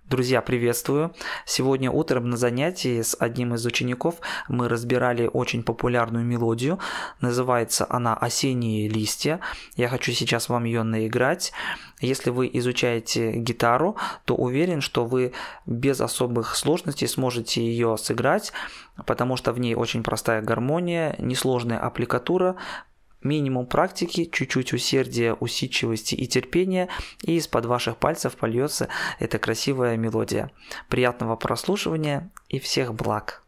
Друзья, приветствую! Сегодня утром на занятии с одним из учеников мы разбирали очень популярную мелодию. Называется она «Осенние листья». Я хочу сейчас вам ее наиграть. Если вы изучаете гитару, то уверен, что вы без особых сложностей сможете ее сыграть, потому что в ней очень простая гармония, несложная аппликатура, минимум практики, чуть-чуть усердия, усидчивости и терпения, и из-под ваших пальцев польется эта красивая мелодия. Приятного прослушивания и всех благ!